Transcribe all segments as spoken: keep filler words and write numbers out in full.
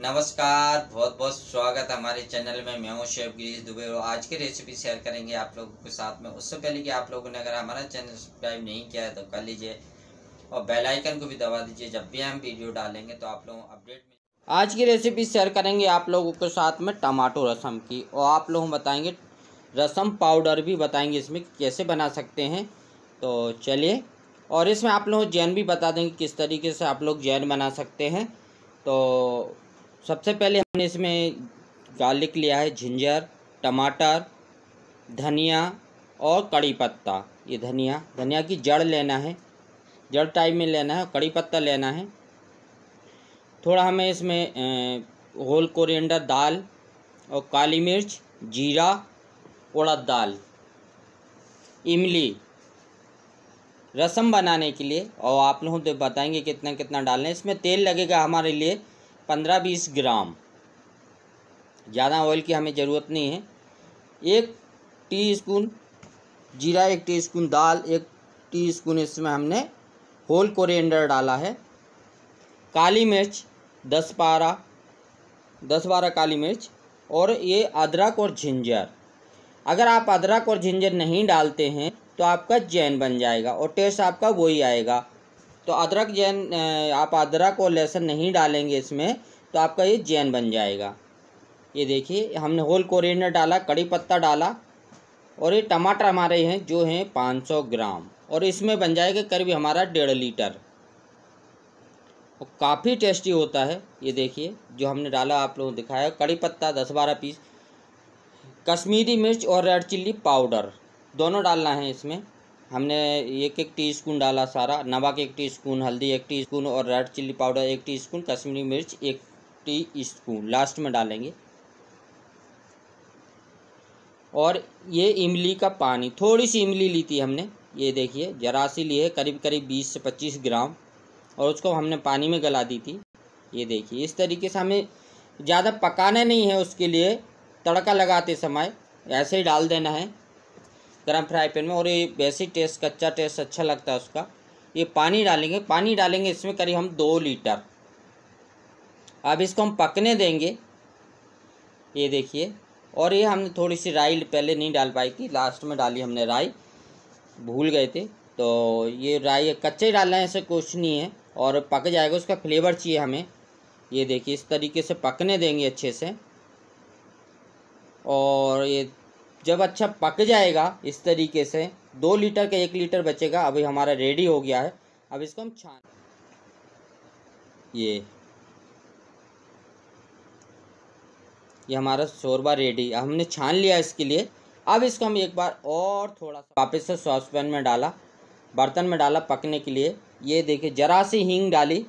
नमस्कार, बहुत बहुत स्वागत है हमारे चैनल में। मैं हूं शेफ गिरीश दुबे और आज की रेसिपी शेयर करेंगे आप लोगों के साथ में। उससे पहले कि आप लोगों ने अगर हमारा चैनल सब्सक्राइब नहीं किया है तो कर लीजिए और बेल आइकन को भी दबा दीजिए। जब भी हम वीडियो डालेंगे तो आप लोगों को अपडेट मिल। आज की रेसिपी शेयर करेंगे आप लोगों के साथ में टमाटो रसम की, और आप लोग बताएंगे रसम पाउडर भी बताएंगे इसमें कैसे बना सकते हैं। तो चलिए, और इसमें आप लोग जैन भी बता देंगे किस तरीके से आप लोग जैन बना सकते हैं। तो सबसे पहले हमने इसमें गार्लिक लिया है, जिंजर, टमाटर, धनिया और कड़ी पत्ता। ये धनिया धनिया की जड़ लेना है, जड़ टाइप में लेना है। कड़ी पत्ता लेना है थोड़ा। हमें इसमें होल कोरिएंडर दाल और काली मिर्च, जीरा, उड़द दाल, इमली रसम बनाने के लिए। और आप लोगों को बताएंगे कितना कितना डालना है। इसमें तेल लगेगा हमारे लिए पंद्रह बीस ग्राम, ज़्यादा ऑयल की हमें ज़रूरत नहीं है। एक टीस्पून जीरा, एक टीस्पून दाल, एक टीस्पून इसमें हमने होल कोरिएंडर डाला है। काली मिर्च दस बारह दस बारह काली मिर्च, और ये अदरक और जिंजर। अगर आप अदरक और जिंजर नहीं डालते हैं तो आपका जैन बन जाएगा और टेस्ट आपका वही आएगा। तो अदरक जैन आप अदरक और लहसुन नहीं डालेंगे इसमें तो आपका ये जैन बन जाएगा। ये देखिए हमने होल कोरिएंडर डाला, कड़ी पत्ता डाला, और ये टमाटर हमारे हैं जो हैं पाँच सौ ग्राम, और इसमें बन जाएगा करीब हमारा डेढ़ लीटर। और काफ़ी टेस्टी होता है। ये देखिए जो हमने डाला आप लोगों को दिखाया। कड़ी पत्ता दस बारह पीस, कश्मीरी मिर्च और रेड चिल्ली पाउडर दोनों डालना है इसमें। हमने एक एक टीस्पून डाला सारा। नमक एक टीस्पून, हल्दी एक टीस्पून, और रेड चिल्ली पाउडर एक टीस्पून, कश्मीरी मिर्च एक टीस्पून लास्ट में डालेंगे। और ये इमली का पानी, थोड़ी सी इमली ली थी हमने, ये देखिए जरा सी ली है, करीब करीब बीस से पच्चीस ग्राम, और उसको हमने पानी में गला दी थी। ये देखिए इस तरीके से हमें ज़्यादा पकाना नहीं है। उसके लिए तड़का लगाते समय ऐसे ही डाल देना है गरम फ्राई पैन में, और ये वैसे टेस्ट, कच्चा टेस्ट अच्छा लगता है उसका। ये पानी डालेंगे, पानी डालेंगे इसमें करीब हम दो लीटर। अब इसको हम पकने देंगे। ये देखिए, और ये हमने थोड़ी सी राई पहले नहीं डाल पाई थी, लास्ट में डाली हमने राई, भूल गए थे। तो ये राई कच्चे ही डालना है, ऐसे कुछ नहीं है, और पक जाएगा। उसका फ्लेवर चाहिए हमें। ये देखिए इस तरीके से पकने देंगे अच्छे से, और ये जब अच्छा पक जाएगा इस तरीके से, दो लीटर का एक लीटर बचेगा। अभी हमारा रेडी हो गया है। अब इसको हम छान, ये ये हमारा शोरबा रेडी, हमने छान लिया इसके लिए। अब इसको हम एक बार और थोड़ा सा वापस से सॉस पैन में डाला, बर्तन में डाला पकने के लिए। ये देखिए जरा सी हींग डाली,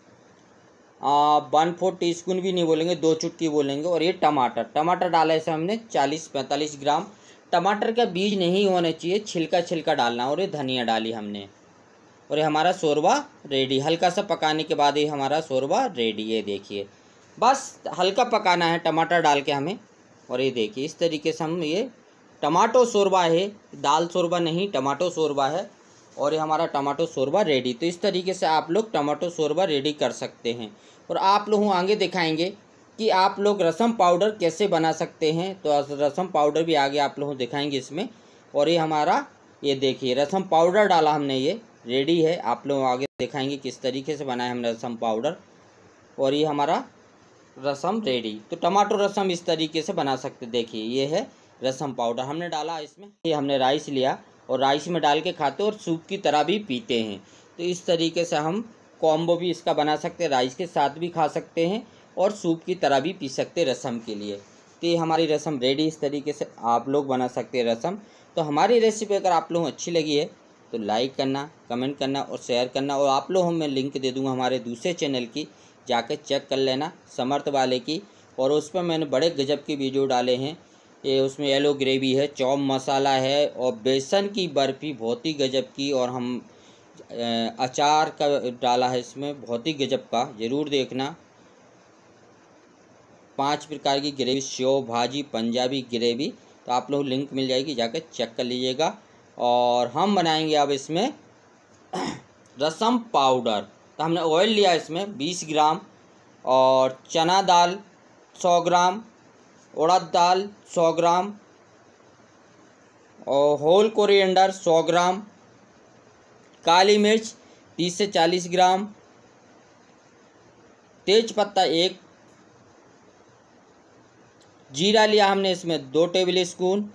वन फोर टी स्पून भी नहीं बोलेंगे, दो चुटकी बोलेंगे। और ये टमाटर टमाटर डाला इसे हमने चालीस पैंतालीस ग्राम। टमाटर का बीज नहीं होने चाहिए, छिलका छिलका डालना। और ये धनिया डाली हमने, और ये हमारा शोरबा रेडी। हल्का सा पकाने के बाद ये हमारा शोरबा रेडी। ये देखिए बस हल्का पकाना है टमाटर डाल के हमें। और ये देखिए इस तरीके से हम, ये टमाटो शोरबा है, दाल शोरबा नहीं, टमाटो शोरबा है। और ये हमारा टमाटो शोरबा रेडी। तो इस तरीके से आप लोग टमाटो शोरबा रेडी कर सकते हैं। और आप लोगों आगे दिखाएंगे कि आप लोग रसम पाउडर कैसे बना सकते हैं। तो रसम पाउडर भी आगे आप लोगों दिखाएंगे इसमें। और ये हमारा, ये देखिए रसम पाउडर डाला हमने, ये रेडी है। आप लोग आगे दिखाएंगे किस तरीके से बनाए हमने रसम पाउडर। और ये हमारा रसम रेडी। तो टमाटो रसम इस तरीके से बना सकते। देखिए ये है रसम पाउडर हमने डाला इसमें। ये हमने राइस लिया और राइस में डाल के खाते और सूप की तरह भी पीते हैं। तो इस तरीके से हम कॉम्बो भी इसका बना सकते हैं, राइस के साथ भी खा सकते हैं और सूप की तरह भी पी सकते हैं रसम के लिए। तो ये हमारी रसम रेडी। इस तरीके से आप लोग बना सकते हैं रसम। तो हमारी रेसिपी अगर आप लोगों को अच्छी लगी है तो लाइक करना, कमेंट करना और शेयर करना। और आप लोगों मैं लिंक दे दूँगा हमारे दूसरे चैनल की, जाकर चेक कर लेना, समर्थ वाले की। और उस पर मैंने बड़े गजब की वीडियो डाले हैं। ये उसमें येलो ग्रेवी है, चौप मसाला है, और बेसन की बर्फ़ी बहुत ही गजब की, और हम अचार का डाला है इसमें, बहुत ही गजब का, ज़रूर देखना। पांच प्रकार की ग्रेवी, शेव भाजी, पंजाबी ग्रेवी। तो आप लोग लिंक मिल जाएगी, जाकर चेक कर लीजिएगा। और हम बनाएंगे अब इसमें रसम पाउडर। तो हमने ऑयल लिया इसमें बीस ग्राम, और चना दाल सौ ग्राम, उड़द दाल सौ ग्राम और होल कोरिएंडर सौ ग्राम, काली मिर्च तीस से चालीस ग्राम, तेज पत्ता एक, जीरा लिया हमने इसमें दो टेबल स्पून,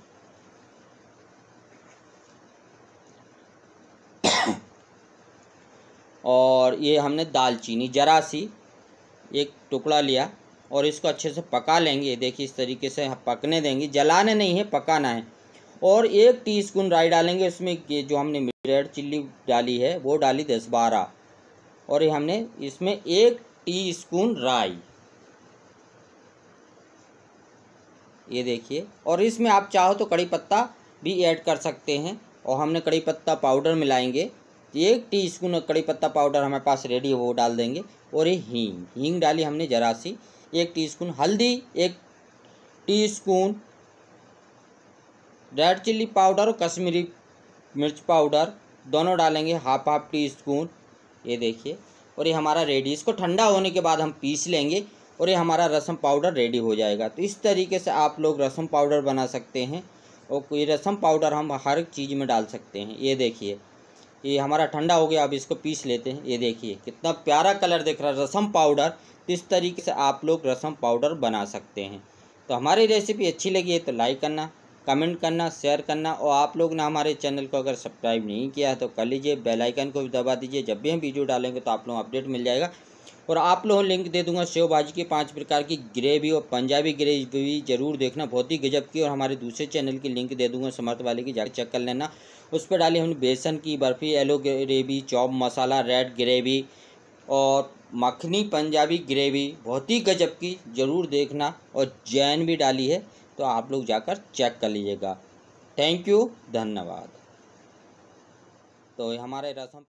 और ये हमने दालचीनी जरा सी एक टुकड़ा लिया और इसको अच्छे से पका लेंगे। देखिए इस तरीके से पकने देंगे, जलाने नहीं है, पकाना है। और एक टीस्पून राई डालेंगे इसमें, ये जो हमने रेड चिल्ली डाली है वो डाली दस बारह, और ये हमने इसमें एक टीस्पून राई, ये देखिए। और इसमें आप चाहो तो कड़ी पत्ता भी ऐड कर सकते हैं, और हमने कड़ी पत्ता पाउडर मिलाएंगे। एक टीस्पून कड़ी पत्ता पाउडर हमारे पास रेडी है वो डाल देंगे। और ये हींग हींग डाली हमने जरा सी, एक टीस्पून हल्दी, एक टीस्पून रेड चिल्ली पाउडर और कश्मीरी मिर्च पाउडर दोनों डालेंगे हाफ हाफ टी स्पून, ये देखिए। और ये हमारा रेडी, इसको ठंडा होने के बाद हम पीस लेंगे और ये हमारा रसम पाउडर रेडी हो जाएगा। तो इस तरीके से आप लोग रसम पाउडर बना सकते हैं, और ये रसम पाउडर हम हर चीज़ में डाल सकते हैं। ये देखिए ये हमारा ठंडा हो गया, अब इसको पीस लेते हैं। ये देखिए कितना प्यारा कलर दिख रहा है रसम पाउडर। तो इस तरीके से आप लोग रसम पाउडर बना सकते हैं। तो हमारी रेसिपी अच्छी लगी है तो लाइक करना, कमेंट करना, शेयर करना, और आप लोग ने हमारे चैनल को अगर सब्सक्राइब नहीं किया है तो कर लीजिए, बेल आइकन को भी दबा दीजिए। जब भी हम वीडियो डालेंगे तो आप लोग अपडेट मिल जाएगा। और आप लोगों लिंक दे दूंगा सेव भाजी की पांच प्रकार की ग्रेवी और पंजाबी ग्रेवी जरूर देखना, बहुत ही गजब की। और हमारे दूसरे चैनल की लिंक दे दूंगा समर्थ वाले की, जाकर चेक कर लेना। उस पर डाली हमने बेसन की बर्फ़ी, yellow gravy, chop masala, red gravy और मखनी पंजाबी ग्रेवी, बहुत ही गजब की, ज़रूर देखना। और जैन भी डाली है, तो आप लोग जाकर चेक कर लीजिएगा। थैंक यू, धन्यवाद। तो हमारे रसम